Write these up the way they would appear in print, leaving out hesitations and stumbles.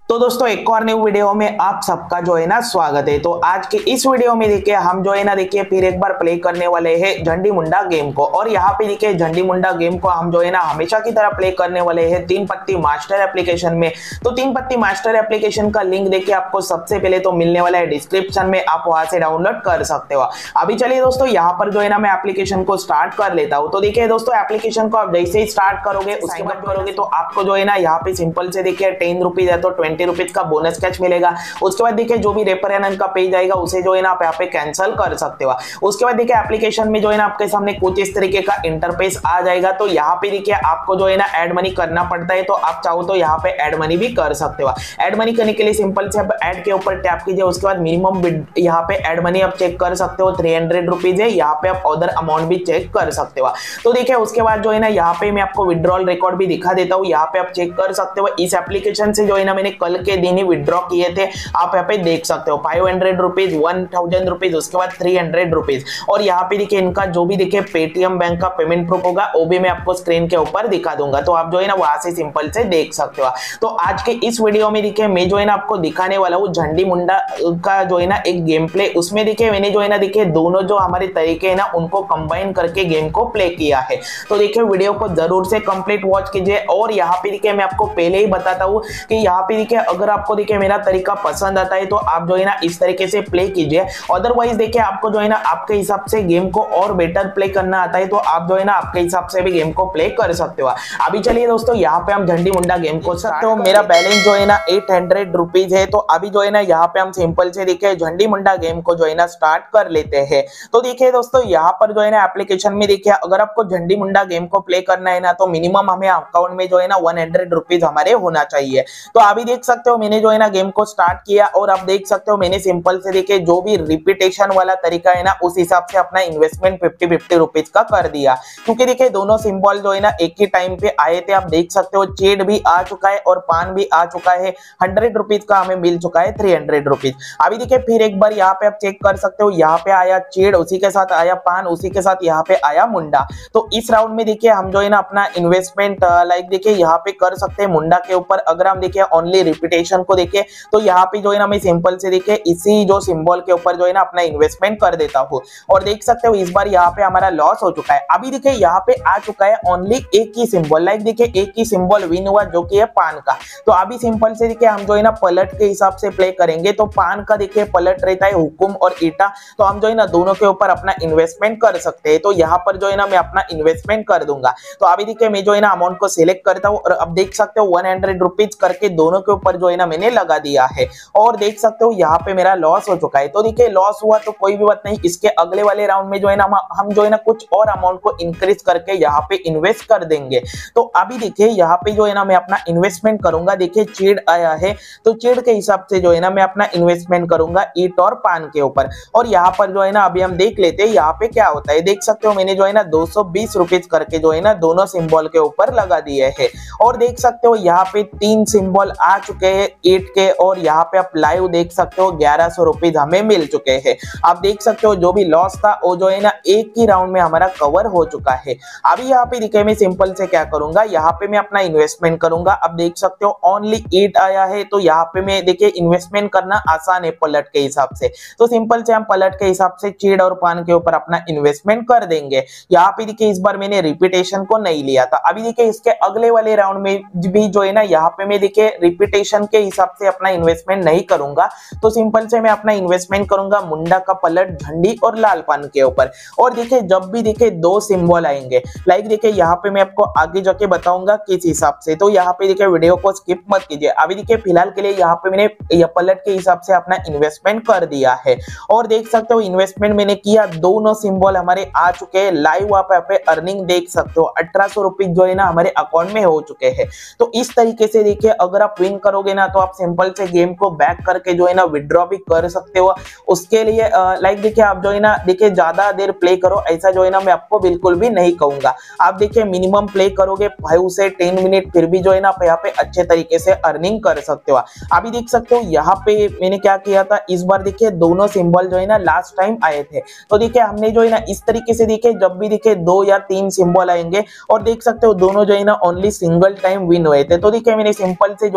तो दोस्तों एक और न्यू वीडियो में आप सबका जो है ना स्वागत है। तो आज के इस वीडियो में देखिए हम जो है ना देखिए फिर एक बार प्ले करने वाले हैं झंडी मुंडा गेम को। और यहाँ पे देखिए झंडी मुंडा गेम को हम जो है ना हमेशा की तरह प्ले करने वाले हैं 3 पत्ती मास्टर एप्लीकेशन में। तो 3 पत्ती मास्टर एप्लीकेशन का लिंक देखिए आपको सबसे पहले तो मिलने वाला है डिस्क्रिप्शन में, आप वहां से डाउनलोड कर सकते हो। अभी चलिए दोस्तों यहाँ पर जो है ना मैं एप्लीकेशन को स्टार्ट कर लेता हूँ। तो देखिए दोस्तों एप्लीकेशन को आप जैसे ही स्टार्ट करोगे उसके बाद करोगे तो आपको जो है ना यहाँ पे सिंपल से देखिए 10 रुपीज है तो 20 रुपीज का बोनस कैश मिलेगा। उसके बाद देखिए जो भी रेफर एंड का पेज आएगा उसे जो है ना आप यहाँ पे कैंसिल कर सकते हो। उसके बाद देखिए एप्लीकेशन में जो है ना आपके सामने कुछ इस तरीके का इंटरफेस आ जाएगा। तो यहाँ पे देखिए आपको जो है ना ऐड मनी करना पड़ता है, तो आप चाहो तो यहाँ पे ऐड मनी भी कर सकते हो। ऐड मनी करने के लिए सिंपल से आप ऐड के ऊपर टैप कीजिए। उसके बाद मिनिमम यहाँ पे ऐड मनी आप चेक कर सकते हो 300 रुपीज है। यहाँ पे आप अदर अमाउंट भी चेक कर सकते हो। तो देखिए उसके बाद जो है ना यहाँ पे मैं आपको विड्रॉल रिकॉर्ड भी दिखा देता हूँ। यहाँ पे आप चेक कर सकते हो इस एप्लीकेशन से जो है ना मैंने कल के दिन ही विड्रॉ किए थे, आप यहाँ पे देख सकते हो 500 रुपीज, 1000 रुपीज, उसके बाद 300 रुपीज। और यहाँ पे देखिए इनका जो भी देखिए पेटीएम बैंक का पेमेंट प्रूफ होगा वो भी मैं आपको स्क्रीन के ऊपर दिखा दूंगा, तो आप जो है ना वहां से सिंपल से देख सकते हो। तो आज के इस वीडियो में देखिए मैं जो है ना आपको दिखाने वाला हूँ झंडी मुंडा का जो है ना एक गेम प्ले। उसमें देखिए मैंने जो है ना देखिए दोनों जो हमारे तरीके है ना उनको कंबाइन करके गेम को प्ले किया है। तो देखिए वीडियो को जरूर से कंप्लीट वॉच कीजिए। और यहाँ पे देखिए मैं आपको पहले ही बताता हूँ कि यहाँ पे देखिए अगर आपको देखिए मेरा तरीका पसंद आता है तो आप जो है ना इस तरीके से प्ले कीजिए। अदरवाइज देखिए आपको जो है ना आपके हिसाब से गेम को और बेटर प्ले करना आता है तो आप जो है ना आपके हिसाब से भी गेम को प्ले कर सकते हो। अभी चलिए दोस्तों यहाँ पे हम झंडी मुंडा गेम को सकते हो। मेरा बैलेंस जो है ना 800 रुपीज है। तो अभी जो है ना यहाँ पे हम सिंपल से देखिए झंडी मुंडा गेम को जो है ना स्टार्ट कर लेते हैं। तो देखिए दोस्तों यहाँ पर जो है ना एप्लीकेशन में देखिए अगर आपको झंडी मुंडा गेम को प्ले करना है ना तो मिनिमम हमें अकाउंट में जो है ना 100 रुपीज हमारे होना चाहिए। तो अभी देख सकते हो मैंने जो है ना गेम को स्टार्ट किया और आप देख सकते हो मैंने सिंपल से देखिए जो भी रिपीटेशन वाला तरीका है ना उस हिसाब से अपना इन्वेस्टमेंट 50-50 रुपीज का कर दिया, क्योंकि देखिए दोनों सिंबल जो है ना एक ही टाइम पे आए थे। आप देख सकते हो चेड भी आ चुका है और पान भी आ चुका है। 100 रुपीज का हमें मिल चुका है 300 रुपीज। अभी देखिए फिर एक बार यहाँ पे आप चेक कर सकते हो, यहाँ पे आया चेड, उसी के साथ आया पान, उसी के साथ यहाँ पे आया मुंडा। तो इस राउंड में देखिए हम जो है ना अपना इन्वेस्टमेंट लाइक देखिए यहाँ पे कर सकते हैं मुंडा के ऊपर। अगर हम देखिए ओनली रिपीटेशन को देखें तो यहाँ पे जो है ना मैं सिंपल से देखिए इसी जो सिंबल के ऊपर जो है ना अपना इन्वेस्टमेंट कर देता हूँ। और देख सकते हो इस बार यहाँ पे हमारा लॉस हो चुका है। अभी देखिए यहाँ पे आ चुका है ओनली एक ही सिंबल, लाइक देखिए एक ही सिंबल विन हुआ जो कि है पान का। तो अभी सिंपल से देखिए हम जो है ना पलट के हिसाब से प्ले करेंगे। तो पान का देखिए पलट रहता है हुकुम और ईटा, तो हम जो है ना दोनों के ऊपर अपना इन्वेस्टमेंट कर सकते हैं। तो यहाँ पर जो है ना मैं अपना इन्वेस्टमेंट कर दूंगा। तो अभी देखिए मैं जो है ना अमाउंट को सिलेक्ट करता हूँ और अब देख सकते हो 100 रुपीज करके दोनों के ऊपर जो है ना मैंने लगा दिया है। और देख सकते हो यहाँ पे मेरा लॉस हो चुका है। तो देखिए लॉस हुआ तो कोई भी बात नहीं, इसके अगले वाले राउंड में जो है ना हम जो है ना कुछ और अमाउंट को इंक्रीज करके यहाँ पे इन्वेस्ट कर देंगे। तो अभी देखिए यहाँ पे जो है ना मैं अपना इन्वेस्टमेंट करूंगा। देखिए चेड आया है तो चेड के हिसाब से जो है ना मैं अपना इन्वेस्टमेंट करूंगा ईट और पान के ऊपर। और यहाँ पर जो है ना अभी हम देख लेते हैं यहाँ पे क्या होता है। देख सकते हो मैंने जो है ना 220 रुपीज करके जो है ना दोनों सिंबल के ऊपर लगा दिए है। और देख सकते हो यहाँ पे 3 सिंबल आ चुके हैं 8 के। और यहाँ पे आप लाइव देख सकते हो 1100 रुपीज हमें मिल चुके हैं। आप देख सकते हो जो भी लॉस था वो जो है ना एक ही राउंड में हमारा कवर हो चुका है। अभी यहाँ पे देखिए मैं सिंपल से क्या करूंगा, यहाँ पे मैं अपना इन्वेस्टमेंट करूंगा। अब देख सकते हो ओनली 8 आया है। तो यहाँ पे मैं देखिए इन्वेस्टमेंट करना आसान है पलट के हिसाब से। तो सिंपल से हम पलट के हिसाब से चेड और पान के ऊपर अपना इन्वेस्टमेंट कर देंगे। यहाँ पे देखिए इस बार मैंने रिपीटेशन को नहीं लिया था। अभी देखिए इसके अगले वाले राउंड में भी जो है ना यहाँ पे मैं देखिए रिपीटेशन के हिसाब से अपना इन्वेस्टमेंट नहीं करूंगा। तो सिंपल से मैं अपना इन्वेस्टमेंट करूंगा मुंडा का पलट, झंडी और लाल पान के ऊपर। और देखिए जब भी देखिए 2 सिंबल आएंगे, लाइक देखिए यहाँ पे मैं आपको आगे जाके बताऊंगा किस हिसाब से। तो यहाँ पे देखिए वीडियो को स्किप मत कीजिए। अभी देखिए फिलहाल के लिए यहाँ पे मैंने पलट के हिसाब से अपना इन्वेस्टमेंट कर दिया है। और देख सकते हो इन्वेस्टमेंट मैंने किया, दोनों सिंबल हमारे आ चुके हैं। लाइव आप यहाँ पे अर्निंग देख सकते हो 1800 रुपीज जो है ना हमारे अकाउंट में हो चुके हैं। तो इस तरीके से देखिए अगर आप विन करोगे ना तो आप सिंपल से गेम को बैक करके जो है ना विड्रॉ भी कर सकते हो। उसके लिए लाइक देखिए आप जो है ना देखिए ज्यादा देर प्ले करो ऐसा जो है ना मैं आपको बिल्कुल भी नहीं कहूंगा। आप देखिए मिनिमम प्ले करोगे 5 से 10 मिनट, फिर भी जो है ना आप यहाँ पे अच्छे तरीके से अर्निंग कर सकते हो। अभी देख सकते हो यहाँ पे मैंने क्या किया था, इस बार देखिए दोनों सिंबल जो है ना लास्ट टाइम आए थे। तो देखिए हमने जो है ना इस तरीके से देखिए जब भी देखिए 2 या 3 सिंबल आएंगे और देख सकते हो दोनों जो है ना ओनली सिंगल टाइम विन हुए थे। तो देखिए मैंने सिंपल से जो भी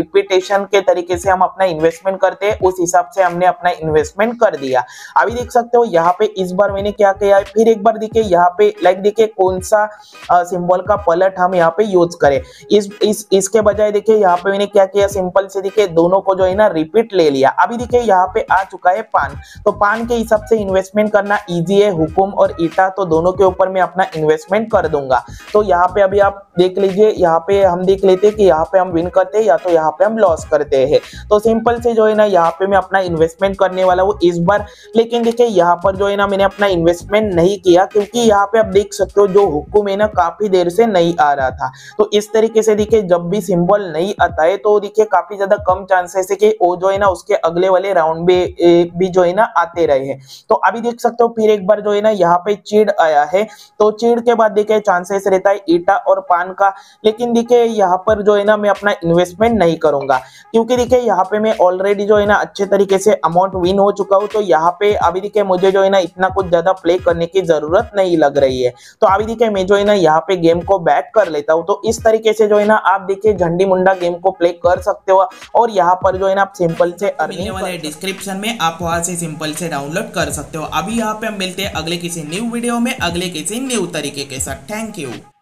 रिपीटेशन के तरीके से हम अपना इन्वेस्टमेंट करते हैं, उस हिसाब से हमने अपना इन्वेस्टमेंट कर दिया। अभी देख सकते हो यहाँ पे इस बार मैंने क्या किया है, फिर एक बार देखिए यहाँ पे लाइक देखिए कौन सा सिंबल का पलट हम यहाँ पे यूज करें। इसके बजाय देखिए यहाँ पे मैंने क्या किया, सिंपल से देखिए दोनों को जो है ना रिपीट ले लिया। अभी देखिए यहाँ पे आ चुका है पान, तो पान के हिसाब से इन्वेस्टमेंट करना इजी है। हुकुम और ईटा तो दोनों के ऊपर मैं अपना इन्वेस्टमेंट कर दूंगा। तो यहाँ पे अभी आप देख लीजिए, यहाँ पे हम देख लेते हैं कि यहाँ पे हम विन करते हैं या तो यहाँ पे हम लॉस करते हैं। तो सिंपल से जो है ना यहाँ पे मैं अपना इन्वेस्टमेंट करने वाला हूँ इस बार। लेकिन देखिए यहाँ पर जो है ना मैंने अपना इन्वेस्टमेंट नहीं किया, क्योंकि यहाँ पे आप देख सकते हो जो हुकुम है ना काफी देर से नहीं आ रहा था। तो इस तरीके से देखिए जब भी सिंबल नहीं आता है तो देखिए काफी ज्यादा कम चांसेस है कि वो जो है ना उसके अगले वाले राउंड में भी जो है ना आते रहे हैं। तो अभी देख सकते हो फिर एक बार जो है ना यहाँ पे चीड़ आया है, तो चीड़ के बाद देखिए चांसेस रहता है ईटा और पान का। लेकिन देखिए यहाँ पर जो है ना मैं अपना इन्वेस्टमेंट नहीं करूंगा, क्योंकि देखिए यहाँ पे मैं ऑलरेडी जो है ना अच्छे तरीके से अमाउंट विन हो चुका हूँ। तो यहाँ पे अभी देखिए मुझे जो है ना इतना कुछ ज्यादा प्ले करने की जरूरत नहीं लग रही है। तो अभी देखिए मैं जो है ना यहाँ पे गेम को बैक कर लेता हूँ। तो इस तरीके से जो है ना आप देखिए झंडी मुंडा गेम को प्ले कर सकते हो, और यहाँ पर जो है ना आप सिंपल से अर्निंग वाले डिस्क्रिप्शन में आप वहां से सिंपल से डाउनलोड कर सकते हो। अभी यहाँ पे हम मिलते हैं अगले किसी न्यू वीडियो में, अगले किसी न्यू तरीके के साथ। Thank you.